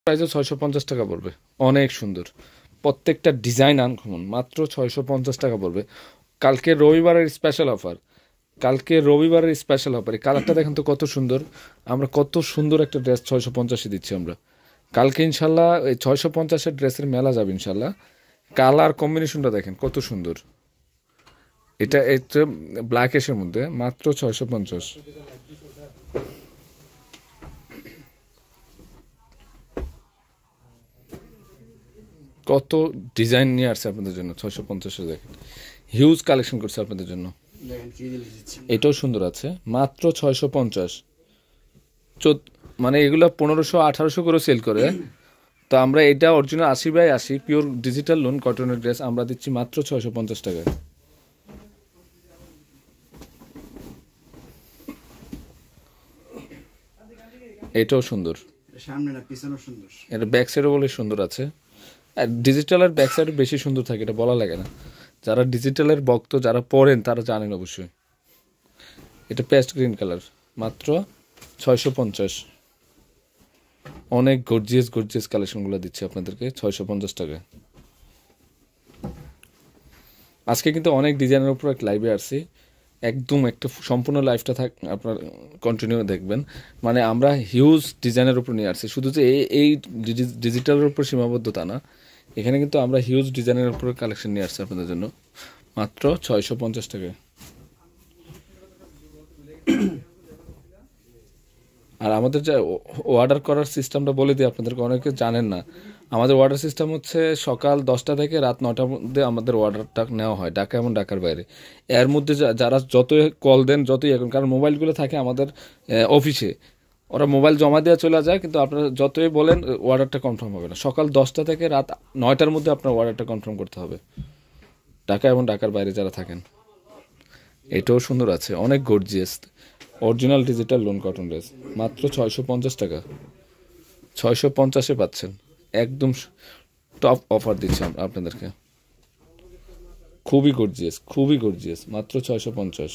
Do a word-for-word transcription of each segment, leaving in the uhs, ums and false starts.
প্রাইসে ছয়শো পঞ্চাশ টাকা পড়বে, অনেক সুন্দর, প্রত্যেকটা ডিজাইন আনকমন, মাত্র ছয়শো পঞ্চাশ টাকা পড়বে। কালকে রবিবারের স্পেশাল অফার, কালকে রবিবারের স্পেশাল অফার। এই কালারটা দেখেন তো কত সুন্দর, আমরা কত সুন্দর একটা ড্রেস ছয়শো পঞ্চাশে দিচ্ছি আমরা। কালকে ইনশাল্লাহ এই ছয়শো পঞ্চাশের ড্রেসের মেলা যাবে ইনশাল্লাহ। কালার কম্বিনেশনটা দেখেন কত সুন্দর, এটা এটা ব্ল্যাক এসের মধ্যে মাত্র ছয়শো পঞ্চাশ। কত ডিজাইন নিয়ে আসছে আপনাদের জন্য ছয়শো পঞ্চাশে, দেখেন হিউজ কালেকশন করছে আপনাদের জন্য। এটাও সুন্দর আছে, মাত্র ছয়শো পঞ্চাশ। চোদ্দ মানে এগুলো পনেরোশো আঠারোশো করে সেল করে, তো আমরা এটা অরিজিনাল আশি বাই আশি পিওর ডিজিটাল লোন কটনের ড্রেস আমরা দিচ্ছি মাত্র ছয়শো পঞ্চাশ টাকায়। এটাও সুন্দর, এটা ব্যাক সাইডও বলে সুন্দর আছে। আর ডিজিটালের ব্যাক সাইড বেশি সুন্দর থাকে, এটা বলা লাগে না। যারা ডিজিটালের ভক্ত যারা পড়েন তারা জানেন অবশ্যই। এটা পেস্ট গ্রিন কালার, মাত্র ছয়শো পঞ্চাশ। অনেক গর্জিয়াস গর্জিয়াস কালেকশনগুলো দিচ্ছে আপনাদেরকে ছয়শো পঞ্চাশ টাকায়। আজকে কিন্তু অনেক ডিজাইনের উপর এক লাইভে আসছি, একদম একটা সম্পূর্ণ লাইফটা থাক আপনার কন্টিনিউ দেখবেন। মানে আমরা হিউজ ডিজাইনের উপর নিয়ে আসছি, শুধু যে এই ডিজিটালের উপর সীমাবদ্ধতা না, এখানে কিন্তু আমরা হিউজ ডিজাইনের উপর কালেকশন নিয়ে আসছি আপনাদের জন্য মাত্র ছয়শো পঞ্চাশ টাকায়। আর আমাদের যে অর্ডার করার সিস্টেমটা বলে দিই আপনাদেরকে, অনেকে জানেন না। আমাদের অর্ডার সিস্টেম হচ্ছে সকাল দশটা থেকে রাত নটার মধ্যে আমাদের অর্ডারটা নেওয়া হয়, ঢাকা এবং ঢাকার বাইরে। এর মধ্যে যারা যতই কল দেন যতই এখন, কারণ মোবাইলগুলো থাকে আমাদের অফিসে, ওরা মোবাইল জমা দেওয়া চলে যায়, কিন্তু আপনারা যতই বলেন অর্ডারটা কনফার্ম হবে না। সকাল দশটা থেকে রাত নয়টার মধ্যে আপনার অর্ডারটা কনফার্ম করতে হবে, ঢাকা এবং ঢাকার বাইরে যারা থাকেন। এটাও সুন্দর আছে, অনেক gorgeous original digital lawn cotton dress মাত্র ছয়শো পঞ্চাশ টাকা। ছয়শো পঞ্চাশে পাচ্ছেন, একদম টপ অফার দিচ্ছি আমরা আপনাদেরকে। খুবই গর্জিয়াস, খুবই গর্জিয়াস, মাত্র ছয়শো পঞ্চাশ।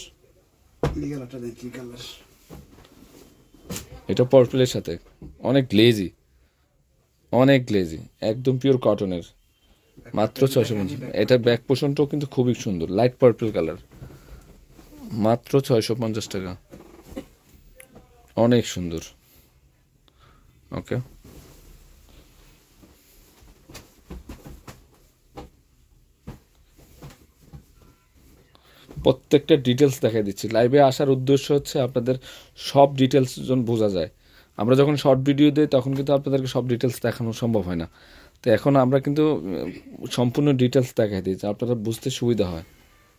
এটা পার্পলের সাথে অনেক গ্লেজি, অনেক গ্লেজি, একদম পিওর কটনের, মাত্র ছয়শো পঞ্চাশ। এটা ব্যাক পোর্শনটাও কিন্তু খুবই সুন্দর, লাইট পার্পল কালার, মাত্র ছয়শো পঞ্চাশ টাকা, অনেক সুন্দর। ওকে, প্রত্যেকটা ডিটেলস দেখাই দিচ্ছি। লাইভে আসার উদ্দেশ্য হচ্ছে আপনাদের সব ডিটেলস যেন বোঝা যায়। আমরা যখন শর্ট ভিডিও দিই তখন কিন্তু আপনাদেরকে সব ডিটেলস দেখানো সম্ভব হয় না, তো এখন আমরা কিন্তু সম্পূর্ণ ডিটেলস দেখাই দিই, আপনারা বুঝতে সুবিধা হয়।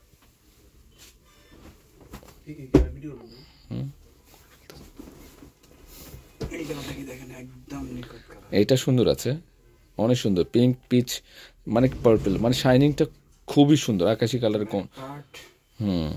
এইটা সুন্দর আছে, অনেক সুন্দর, পিঙ্ক পিচ মানে পার্পল, মানে শাইনিংটা খুবই সুন্দর, আকাশি কালারের কোন। হুম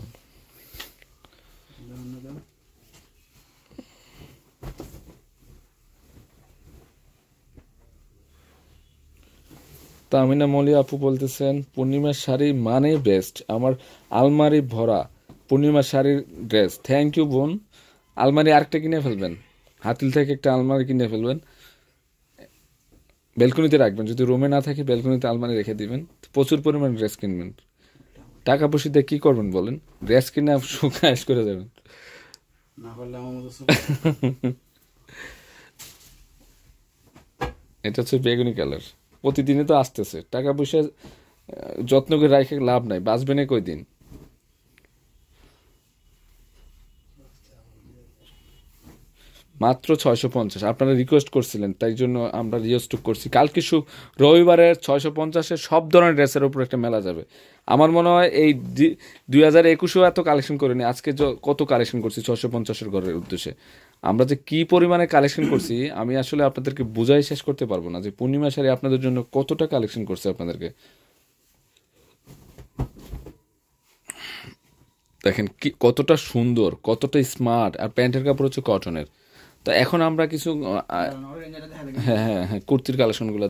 তামিনা মলি আপু বলতেছেন পূর্ণিমার শাড়ি মানে বেস্ট, আমার আলমারি ভরা পূর্ণিমার শাড়ির ড্রেস। থ্যাংক ইউ বোন, আলমারি আরেকটা কিনে ফেলবেন, হাতিল থেকে একটা আলমারি কিনে ফেলবেন, ব্যালকনিতে রাখবেন, যদি রুমে না থাকে ব্যালকনিতে আলমারি রেখে দিবেন, প্রচুর পরিমাণ ড্রেস কিনবেন। টাকা পয়সা দিয়ে কী করবেন বলেন, ড্রেস কিনে শুকাশ করে যাবেন। এটা হচ্ছে বেগুনি কালার, প্রতিদিনে তো আসতেছে, টাকা পয়সা যত্ন করে রাখে লাভ নাই, বাঁচবে না কই দিন। মাত্র ছয়শো পঞ্চাশ, আপনারা রিকোয়েস্ট করছিলেন তাই জন্য আমরা রিস্টক করছি। কালকে সু রবিবারের ছয়শো পঞ্চাশের সব ধরনের ড্রেসের উপর একটা মেলা যাবে। আমার মনে হয় এই দুই হাজার একুশেও এত কালেকশন করিনি, আজকে কত কালেকশন করছি ছয়শো পঞ্চাশের ঘরের উদ্দেশ্যে। আমরা যে কী পরিমাণে কালেকশন করছি আমি আসলে আপনাদেরকে বুঝাই শেষ করতে পারবো না, যে পূর্ণিমা শাড়ি আপনাদের জন্য কতটা কালেকশন করছে আপনাদেরকে। দেখেন কি কতটা সুন্দর, কতটা স্মার্ট, আর প্যান্টের কাপড় হচ্ছে কটনের। তো এখন আমরা কিছু হ্যাঁ হ্যাঁ হ্যাঁ কুর্তির কালেকশনগুলো